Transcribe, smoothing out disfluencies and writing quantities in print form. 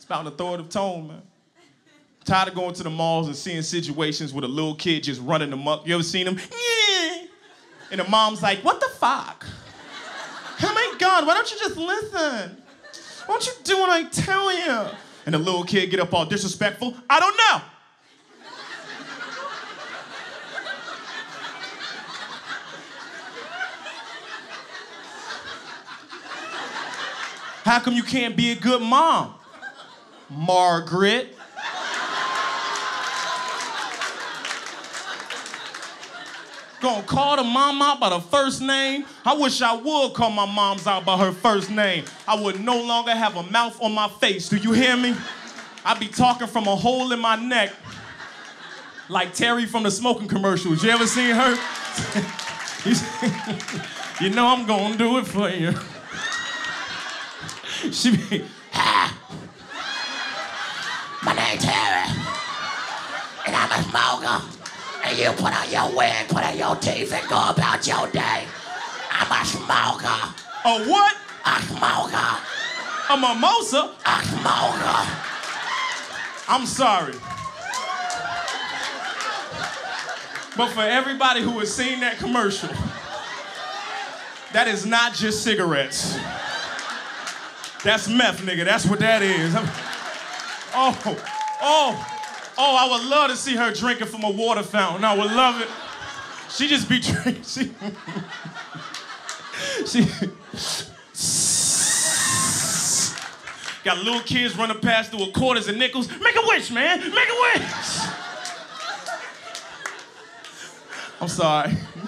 It's about an authoritative tone, man. Tired of going to the malls and seeing situations with a little kid just running amok. You ever seen him? Yeah. And the mom's like, what the fuck? Oh my God, why don't you just listen? Why don't you do what I tell you? And the little kid get up all disrespectful. I don't know. How come you can't be a good mom? Margaret. Gonna call the mom out by the first name? I wish I would call my moms out by her first name. I would no longer have a mouth on my face. Do you hear me? I'd be talking from a hole in my neck. Like Terry from the smoking commercials. You ever seen her? You know I'm gonna do it for you. She be, my name's Terry, and I'm a smoker. And you put on your wig, put on your teeth, and go about your day. I'm a smoker. A what? A smoker. A mimosa? A smoker. I'm sorry. But for everybody who has seen that commercial, that is not just cigarettes. That's meth, nigga. That's what that is. Oh, I would love to see her drinking from a water fountain. I would love it. She just be drinking. She got little kids running past through with quarters and nickels. Make a wish, man. Make a wish. I'm sorry.